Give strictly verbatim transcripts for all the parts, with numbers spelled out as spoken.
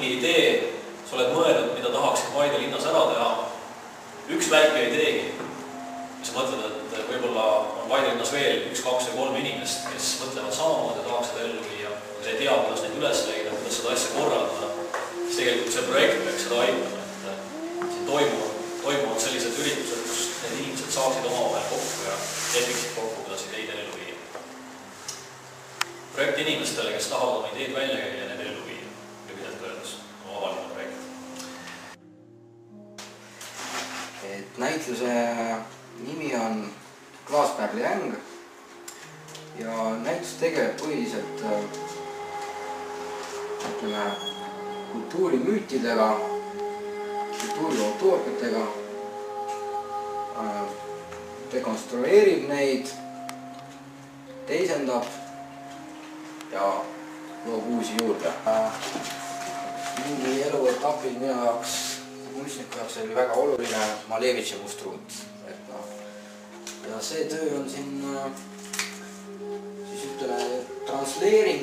mingi idee, sa oled mõelnud, mida tahaksid Paide linnas ära teha, üks väike ideegi, ja sa mõtled, et võib-olla on Paide linnas veel üks, kaks või kolm inimest, kes mõtlevad samamoodi ja tahaks seda ellu viia, aga sa ei tea, kuidas neid üles leida, kuidas seda asja korraldada, siis tegelikult see projekt peaks seda aitama, et siin toimuvad, toimuvad sellised üritused, kus need inimesed saaksid omavahel kokku ja lepiksid kokku, kuidas ideid ellu viia. Projekt inimestele, kes tahavad oma ideed välja käia ja need ellu viia, lühidalt öeldes, oma avaline projekt. Et näitluse nimi on Klaaspärli äng ja näitus tegeleb põhiliselt ütleme, kultuurimüütidega, kultuuriautooriatega, dekonstrueerib neid, teisendab ja loob uusi juurde. Mingi eluetapil minu jaoks, kunstniku jaoks oli väga oluline Malevitši must ruut. Ja see töö on siin siis ütleme transleering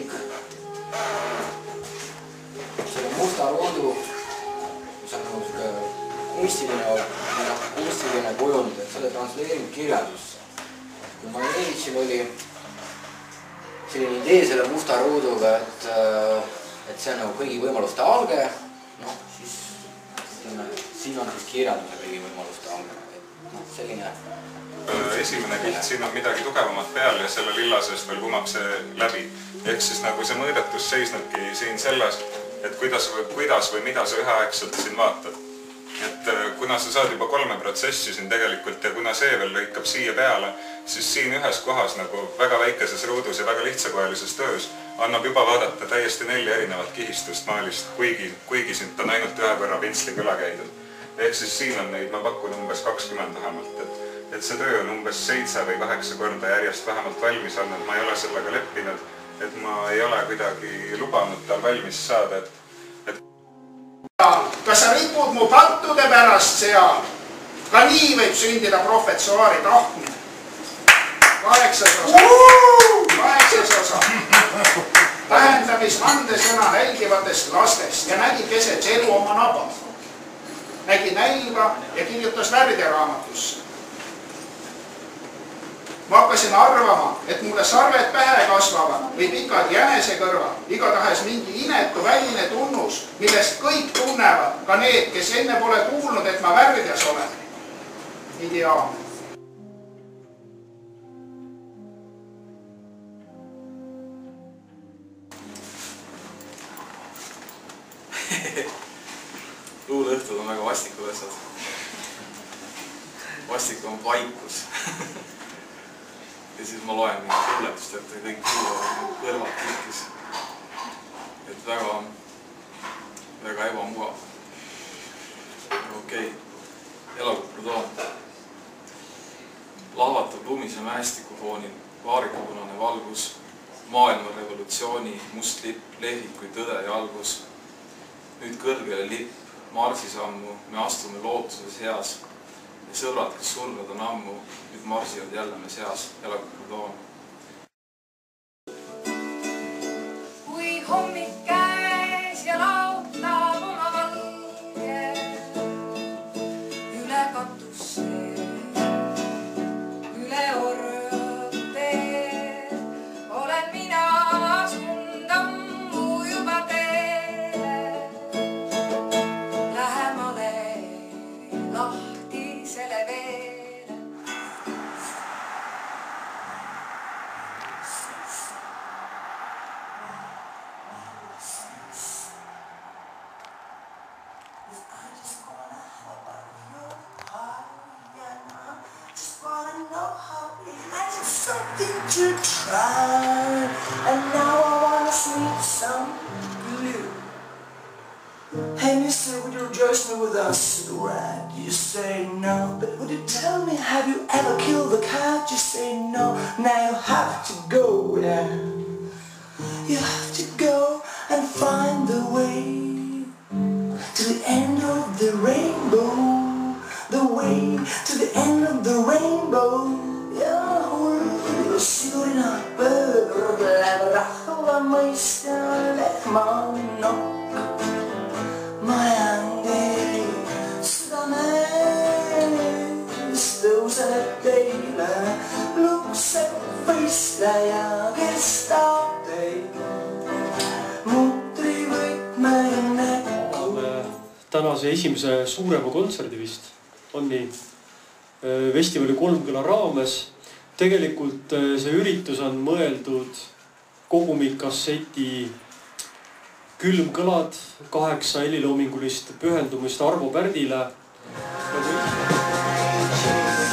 selle musta ruudu, mis on nagu kunstiline, kunstiline kujund, et selle transleering kirjandusse. Kui Malevitšil oli selline idee selle musta ruuduga, et, et see on nagu kõigi võimaluste alge, noh, siis ütleme, siin on siis kirjanduse kõigi võimaluste alge. Et, noh, selline esimene pilt, siin on midagi tugevamat peal ja selle lilla seest veel kumab see läbi. Ehk siis nagu see mõõdetus seisnudki siin selles, et kuidas või, kuidas või mida sa üheaegselt siin vaatad. Et kuna sa saad juba kolme protsessi siin tegelikult ja kuna see veel lõikab siia peale, siis siin ühes kohas nagu väga väikeses ruudus ja väga lihtsakoelises töös annab juba vaadata täiesti nelja erinevat kihistust maalist, kuigi, kuigi siin on ainult ühe korra pintsliga üle käidud. Ehk siis siin on neid, ma pakun umbes kakskümmend vähemalt, et et see töö on umbes seitse või kaheksa korda järjest vähemalt valmis olnud, ma ei ole sellega leppinud, et ma ei ole kuidagi lubanud tal valmis saada, et, et... Kas sa ripud mu pattude pärast seal? Ka nii võib sündida profetsuaari tahtmine. Kaheksas osa. Kaheksas osa. Tähendamisvandesõna nälgivatest lastest ja nägi keset elu oma naba. Nägi nälga ja kirjutas värderaamatusse. Ma hakkasin arvama, et mulle sarved pähe kasvavad või pikad jänesekõrvad, igatahes mingi inetu väline tunnus, millest kõik tunnevad, ka need, kes enne pole kuulnud, et ma värdjas olen. Ideaalne. Luuleõhtud on väga vastikud asjad. Vastik on vaikus. Ja siis ma loen mingit luuletust, et kõik kuulavad kõrvad kitkis. Et väga, väga ebamugav. Okei, elakuprudoon. Lahvatab lumise mäestiku foonil, vaarikupunane valgus, maailma revolutsiooni must lipp lehvib kui tõde ja algus. Nüüd kõrgele lipp, marsisammu, me astume lootuses heas. Ja sõbrad, kes surnud on ammu, nüüd marsivad jälle me seas, elakuprudoon. Kui hommik käes ja lautab oma valge üle katusse, üle orjate, olen mina asunud ammu juba teele. Lähemale lahti selle veele. Something to try, and now I wanna sleep some blue. Hey mister, would you rejoice me with a cigarette? You say no, but would you tell me, have you ever killed the cat? You say no, now you have to go, yeah. You have to go and find the way to the end of the rainbow, the way to the end of the rainbow. Yeah, we're shooting up, blah blah blah blah. I'm wasting like my knock. tänase esimese suurema kontserdi vist, on nii, festivali Kolmküla raames. Tegelikult see üritus on mõeldud kogumikkasseti Külmkõlad, kaheksa heliloomingulist pühendumist Arvo Pärdile.